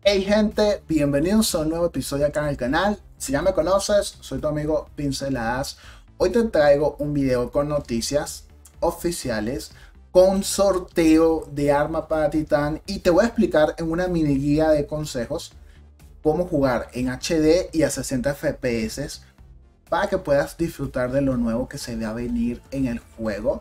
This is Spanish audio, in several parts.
Hey gente, bienvenidos a un nuevo episodio acá en el canal. Si ya me conoces, soy tu amigo Pinceladas. Hoy te traigo un video con noticias oficiales, con sorteo de arma para Titán, y te voy a explicar en una mini guía de consejos cómo jugar en HD y a 60 FPS para que puedas disfrutar de lo nuevo que se va a venir en el juego.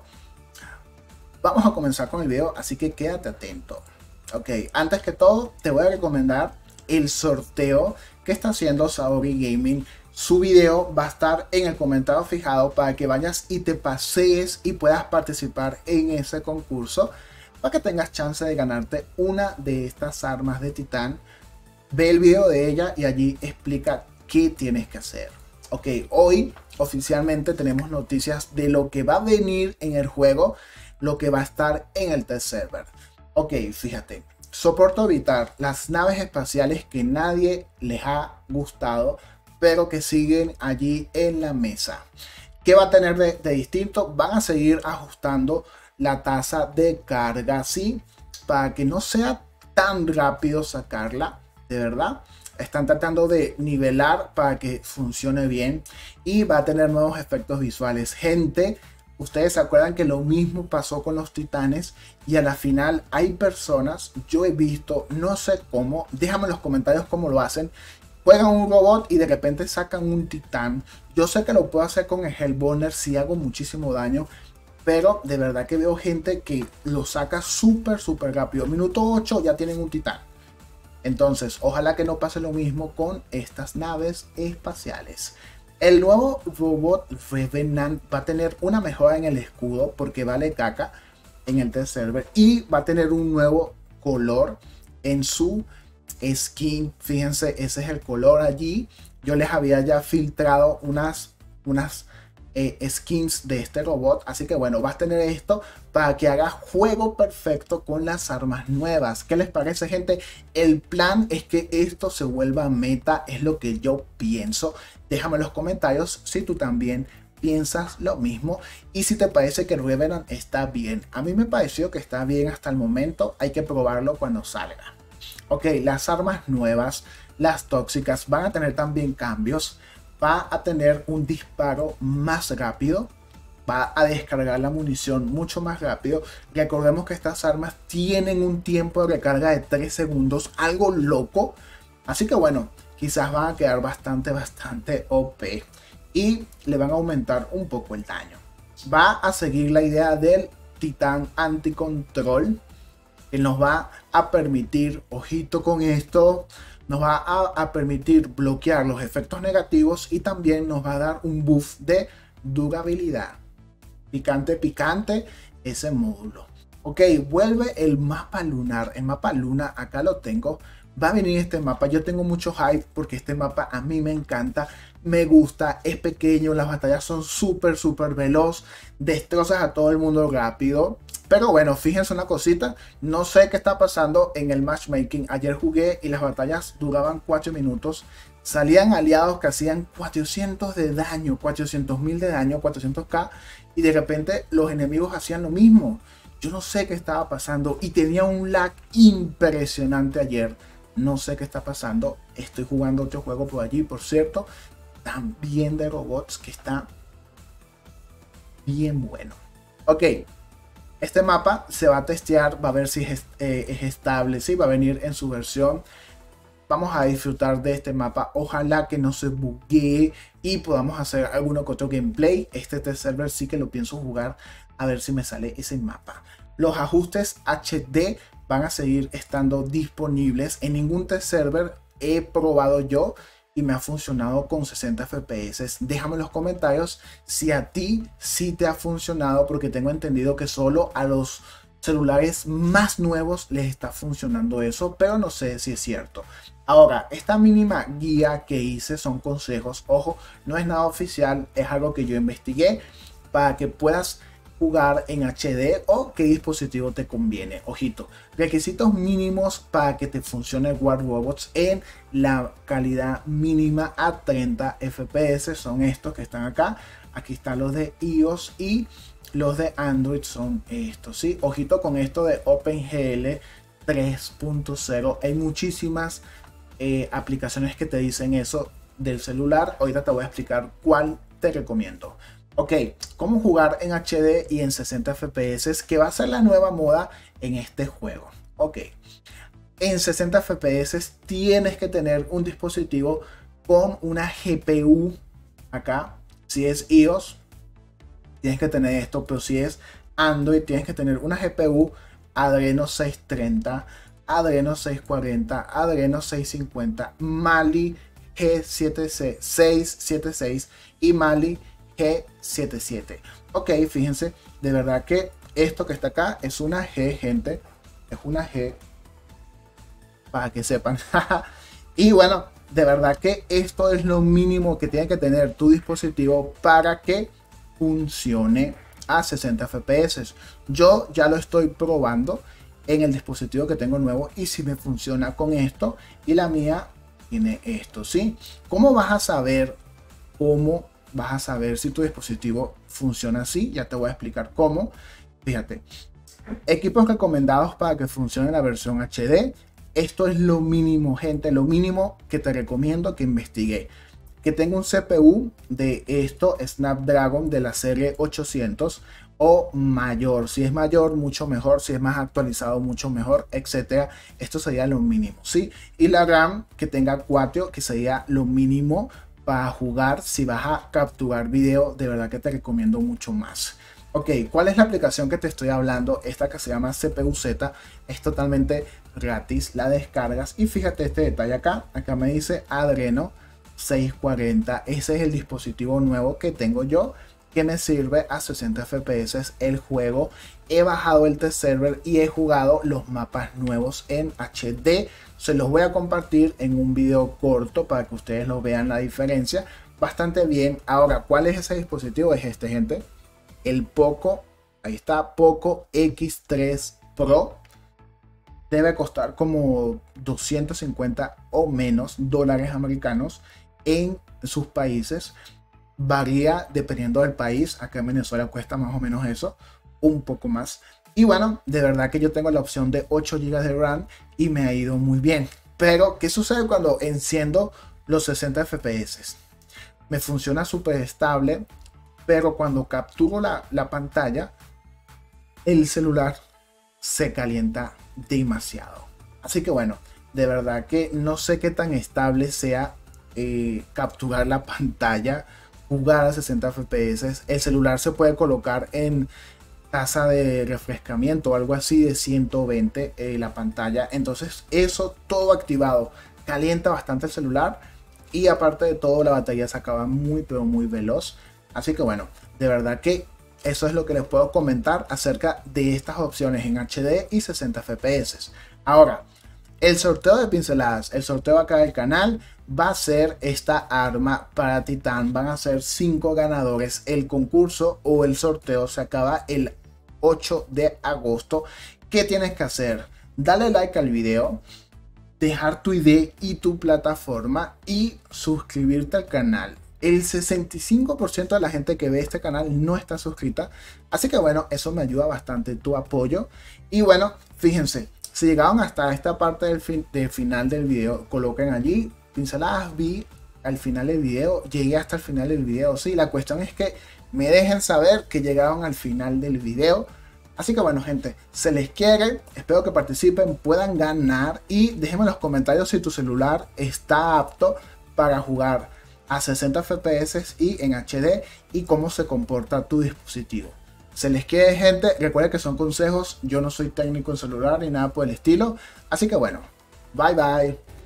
Vamos a comenzar con el video, así que quédate atento. Ok, antes que todo te voy a recomendar el sorteo que está haciendo Saori Gaming. Su video va a estar en el comentario fijado para que vayas y te pasees y puedas participar en ese concurso para que tengas chance de ganarte una de estas armas de Titán. Ve el video de ella y allí explica qué tienes que hacer. Ok, hoy oficialmente tenemos noticias de lo que va a venir en el juego, lo que va a estar en el test server. Ok, fíjate, soporto evitar las naves espaciales que nadie les ha gustado, pero que siguen allí en la mesa. ¿Qué va a tener de distinto? Van a seguir ajustando la tasa de carga, ¿sí? Para que no sea tan rápido sacarla, de verdad. Están tratando de nivelar para que funcione bien y va a tener nuevos efectos visuales. Gente, ustedes se acuerdan que lo mismo pasó con los titanes y a la final hay personas, yo he visto, no sé cómo, déjame en los comentarios cómo lo hacen, juegan un robot y de repente sacan un titán. Yo sé que lo puedo hacer con el Hellburner si hago muchísimo daño, pero de verdad que veo gente que lo saca súper rápido. Minuto 8 ya tienen un titán. Entonces, ojalá que no pase lo mismo con estas naves espaciales. El nuevo robot Revenant va a tener una mejora en el escudo porque vale caca en el test server y va a tener un nuevo color en su skin. Fíjense, ese es el color allí. Yo les había ya filtrado unas skins de este robot, así que bueno, vas a tener esto para que haga juego perfecto con las armas nuevas. ¿Qué les parece, gente? El plan es que esto se vuelva meta, es lo que yo pienso. Déjame en los comentarios si tú también piensas lo mismo y si te parece que el Revenant está bien. A mí me pareció que está bien hasta el momento, hay que probarlo cuando salga. Ok, las armas nuevas, las tóxicas, van a tener también cambios. Va a tener un disparo más rápido, va a descargar la munición mucho más rápido. Recordemos que estas armas tienen un tiempo de recarga de 3 segundos, algo loco. Así que bueno, quizás van a quedar bastante OP y le van a aumentar un poco el daño. Va a seguir la idea del titán anticontrol, que nos va a permitir, ojito con esto, nos va a permitir bloquear los efectos negativos y también nos va a dar un buff de durabilidad. Picante ese módulo. Ok, vuelve el mapa lunar. El mapa luna, acá lo tengo. Va a venir este mapa. Yo tengo mucho hype porque este mapa a mí me encanta. Me gusta, es pequeño, las batallas son súper veloz. Destrozas a todo el mundo rápido. Pero bueno, fíjense una cosita, no sé qué está pasando en el matchmaking. Ayer jugué y las batallas duraban 4 minutos. Salían aliados que hacían 400 de daño, 400.000 de daño, 400k. Y de repente los enemigos hacían lo mismo. Yo no sé qué estaba pasando y tenía un lag impresionante ayer. No sé qué está pasando. Estoy jugando otro juego por allí, por cierto. También de robots que está bien bueno. Ok. Este mapa se va a testear, va a ver si es estable, ¿sí? Va a venir en su versión. Vamos a disfrutar de este mapa. Ojalá que no se buguee y podamos hacer alguno que otro gameplay. Este test server sí que lo pienso jugar, a ver si me sale ese mapa. Los ajustes HD van a seguir estando disponibles. En ningún test server he probado yo y me ha funcionado con 60 FPS. Déjame en los comentarios si a ti sí te ha funcionado, porque tengo entendido que solo a los celulares más nuevos les está funcionando eso, pero no sé si es cierto. Ahora, esta mínima guía que hice son consejos. Ojo, no es nada oficial, es algo que yo investigué para que puedas jugar en HD o qué dispositivo te conviene. Ojito, requisitos mínimos para que te funcione War Robots en la calidad mínima a 30 FPS son estos que están acá. Aquí están los de iOS y los de Android son estos, ¿sí? Ojito con esto de OpenGL. 3.0. Hay muchísimas aplicaciones que te dicen eso del celular. Ahorita te voy a explicar cuál te recomiendo. Ok, cómo jugar en HD y en 60 FPS, que va a ser la nueva moda en este juego. Ok, en 60 FPS tienes que tener un dispositivo con una GPU acá. Si es iOS, tienes que tener esto, pero si es Android, tienes que tener una GPU Adreno 630, Adreno 640, Adreno 650, Mali G676 y Mali G77. Ok, fíjense, de verdad que esto que está acá es una G, gente. Es una G, para que sepan. Y bueno, de verdad que esto es lo mínimo que tiene que tener tu dispositivo para que funcione a 60 FPS. Yo ya lo estoy probando en el dispositivo que tengo nuevo y si me funciona con esto, y la mía tiene esto, ¿sí? ¿Cómo vas a saber si tu dispositivo funciona así? Ya te voy a explicar cómo. Fíjate, equipos recomendados para que funcione la versión HD. Esto es lo mínimo, gente, lo mínimo que te recomiendo que investigue. Que tenga un CPU de esto, Snapdragon de la serie 800 o mayor. Si es mayor, mucho mejor. Si es más actualizado, mucho mejor, etcétera. Esto sería lo mínimo, ¿sí? Y la RAM que tenga 4, que sería lo mínimo para jugar. Si vas a capturar video, de verdad que te recomiendo mucho más. Ok, ¿cuál es la aplicación que te estoy hablando? Esta que se llama CPU-Z, es totalmente gratis, la descargas y fíjate este detalle acá me dice Adreno 640, ese es el dispositivo nuevo que tengo yo, que me sirve a 60 FPS el juego. He bajado el test server y he jugado los mapas nuevos en HD, se los voy a compartir en un video corto para que ustedes lo vean la diferencia bastante bien. Ahora, ¿cuál es ese dispositivo? Es este, gente, el Poco, ahí está, Poco X3 Pro. Debe costar como 250 o menos dólares americanos en sus países. Varía dependiendo del país. Acá en Venezuela cuesta más o menos eso, un poco más. Y bueno, de verdad que yo tengo la opción de 8 GB de RAM y me ha ido muy bien. Pero, ¿qué sucede cuando enciendo los 60 FPS? Me funciona súper estable, pero cuando capturo la pantalla, el celular se calienta demasiado. Así que bueno, de verdad que no sé qué tan estable sea capturar la pantalla, jugar a 60 FPS. El celular se puede colocar en tasa de refrescamiento o algo así de 120 la pantalla. Entonces eso todo activado calienta bastante el celular y aparte de todo la batería se acaba muy pero muy veloz. Así que bueno, de verdad que eso es lo que les puedo comentar acerca de estas opciones en HD y 60 FPS. Ahora, el sorteo de pinceladas, el sorteo acá del canal va a ser esta arma para Titán. Van a ser 5 ganadores. El concurso o el sorteo se acaba el 8 de agosto. ¿Qué tienes que hacer? Dale like al video, dejar tu ID y tu plataforma y suscribirte al canal. El 65% de la gente que ve este canal no está suscrita, así que bueno, eso me ayuda bastante, tu apoyo. Y bueno, fíjense, si llegaron hasta esta parte del final del video, coloquen allí pinceladas, vi al final del video, llegué hasta el final del video. Sí, la cuestión es que me dejen saber que llegaron al final del video. Así que bueno, gente, se les quiere, espero que participen, puedan ganar y déjenme en los comentarios si tu celular está apto para jugar a 60 FPS y en HD y cómo se comporta tu dispositivo. Se les quiere, gente, recuerden que son consejos, yo no soy técnico en celular ni nada por el estilo, así que bueno, bye bye.